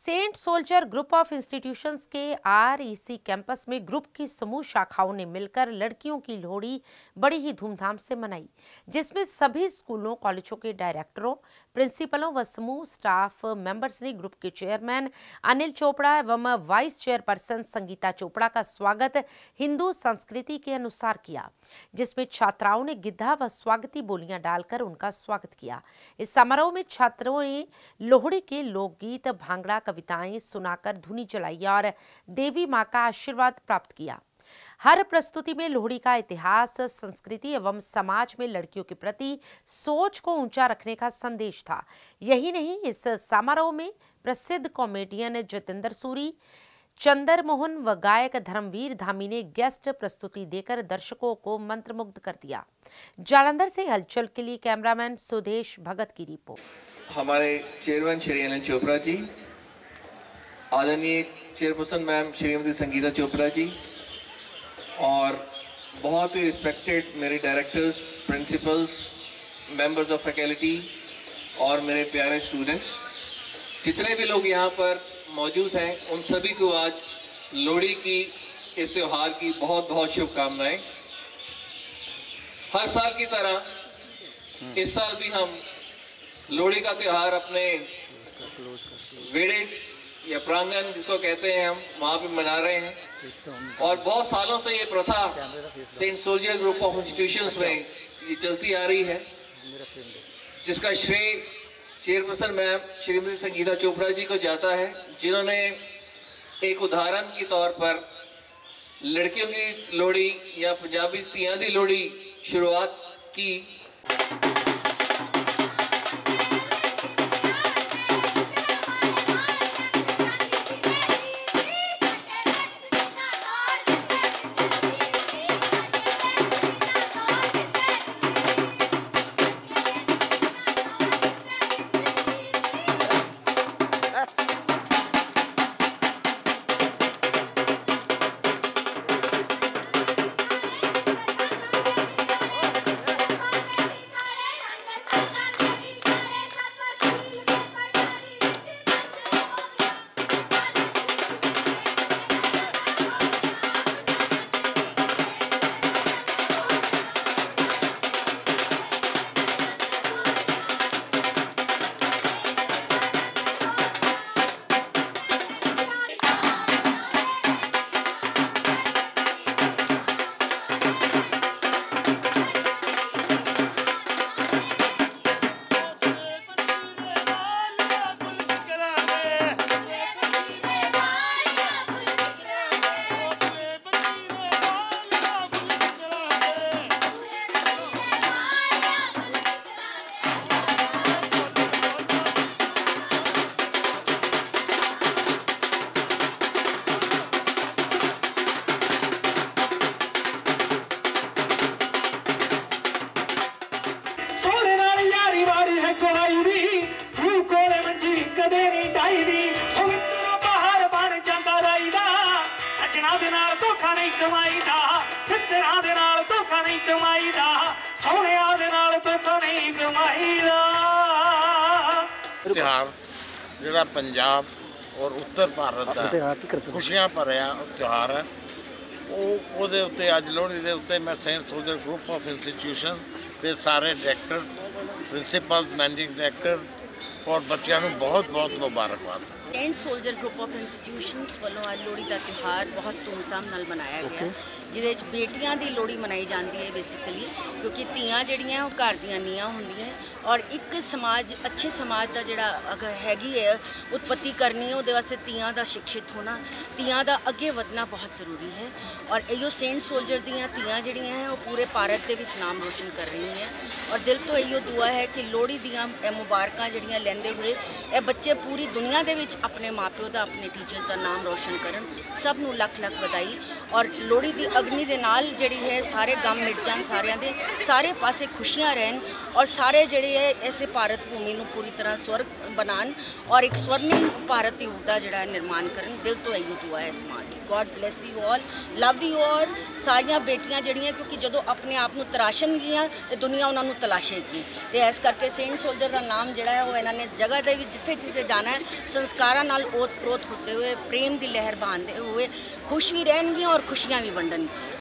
Saint soldier group of institutions के REC campus में group की समूह शाखाओं ने मिलकर लड़कियों की लोहड़ी बड़ी ही धूमधाम से मनाई, जिसमें सभी स्कूलों कॉलेजों के डायरेक्टरों, प्रिंसिपलों व समूह स्टाफ मेंबर्स ने ग्रुप के चेयरमैन अनिल चोपड़ा एवं वाइस चेयरपर्सन संगीता चोपड़ा का स्वागत हिंदू संस्कृति के अनुसार किया, जिसमें छात्राओं ने गिद्धा व स्वागती बोलियां डालकर उनका स्वागत किया। इस समारोह में छात्रों ने लोहड़ी के लोकगीत, भांगड़ा, कविताएं सुनाकर धुनी चलाई और देवी मां का आशीर्वाद प्राप्त किया। हर प्रस्तुति में लोहड़ी का इतिहास, संस्कृति एवं समाज में लड़कियों के प्रति सोच को ऊंचा रखने का संदेश था। यही नहीं, इस समारोह में प्रसिद्ध कॉमेडियन जितेंद्र सूरी, चंदर मोहन व गायक धर्मवीर धामी ने गेस्ट प्रस्तुति देकर दर्शकों को मंत्रमुग्ध कर दिया। जालंधर से हलचल के लिए कैमरामैन सुदेश भगत की रिपोर्ट। हमारे चेयरमैन श्री अनिल चोपड़ा जी, आदरणीय चेयरपर्सन मैम श्रीमती संगीता चोपड़ा जी और बहुत ही रिस्पेक्टेड मेरे directors, principals, members of faculty और मेरे प्यारे स्टूडेंट्स, जितने भी लोग यहाँ पर मौजूद हैं, उन सभी को आज लोहड़ी की इस त्यौहार की बहुत बहुत शुभकामनाएं। हर साल की तरह इस साल भी हम लोहड़ी का त्यौहार अपने वेड़े या प्रांगण जिसको कहते हैं हम वहाँ पे मना रहे हैं और बहुत सालों से ये प्रथा saint soldier group of institutions में ये चलती आ रही है, जिसका श्रेय चेयरपर्सन मैम श्रीमती संगीता चोपड़ा जी को जाता है, जिन्होंने एक उदाहरण के तौर पर लड़कियों की लोहड़ी या पंजाबी तियां दी लोहड़ी शुरुआत की। ਤਿਉਹਾਰ ਜਿਹੜਾ ਪੰਜਾਬ ਔਰ ਉੱਤਰ ਭਾਰਤ ਦਾ ਖੁਸ਼ੀਆਂ ਭਰਿਆ ਤਿਉਹਾਰ ਹੈ, ਉਹਦੇ ਉੱਤੇ ਅੱਜ ਲੋਹੜੀ ਦੇ ਉੱਤੇ ਮੈਂ saint soldier group of institution ਦੇ ਸਾਰੇ ਡਾਇਰੈਕਟਰ, ਪ੍ਰਿੰਸੀਪਲਸ, ਮੈਨੇਜਿੰਗ ਡਾਇਰੈਕਟਰ और बच्चों को बहुत बहुत मुबारकबाद। Saint soldier group of institutions वालों आज लोहड़ी का त्यौहार बहुत धूमधाम नाल मनाया गया, जिहदे बेटियां दी लोहड़ी मनाई जाती है बेसिकली, क्योंकि धीआं जिहड़ियां वो घर दीआं नीआं होंदियां और एक समाज, अच्छे समाज का जिहड़ा अगर हैगी है उत्पत्ति करनी है, उहदे वास्ते धीआं दा शिक्षित होना, धीआं दा अगे वधना बहुत ज़रूरी है। और इहो सेंट सोल्जर दीआं धीआं जिहड़ियां हैं वो पूरे भारत दे विच नाम रोशन कर रही हैं और दिल तो इहो दुआ है कि लोहड़ी दीआं मुबारकां जिहड़ियां लेंदे हुए ये बच्चे पूरी दुनिया दे विच अपने माँ प्यो का, अपने टीचर्स का नाम रोशन करन। सब नूं लख लख बधाई और लोहड़ी दी अग्नि दे नाल जिहड़ी है सारे गम मिट जान, सारियां दे सारे पासे खुशियां रहन और सारे जिहड़े है ऐसे भारत भूमि नूं पूरी तरह स्वर्ग बनान और एक स्वर्णिम भारत युग दा जिहड़ा निर्माण करन। दिल तो इहो दुआ है इस मां दी। God bless you all, love you all. सारियां बेटियां जिहड़ियां क्योंकि जदों अपने आप नूं तराशन गियां ते दुनिया उन्हां नूं तलाशेगी, ते इस करके सेंट सोल्जर दा नाम जिहड़ा है वो इन्हां ने इस जगह ਦੇ ਵਿੱਚ ਜਿੱਥੇ ਜਾਣਾ ਹੈ ਸੰਸਕਾਰਾਂ ਨਾਲ ਓਤ ਪ੍ਰੋਤ ਹੁੰਦੇ ਹੋਏ ਪ੍ਰੇਮ ਦੀ ਲਹਿਰ ਬਹਾਉਂਦੇ ਹੋਏ ਖੁਸ਼ ਵੀ ਰਹਿਣਗੀਆਂ ਔਰ ਖੁਸ਼ੀਆਂ ਵੀ ਵੰਡਣਗੀਆਂ।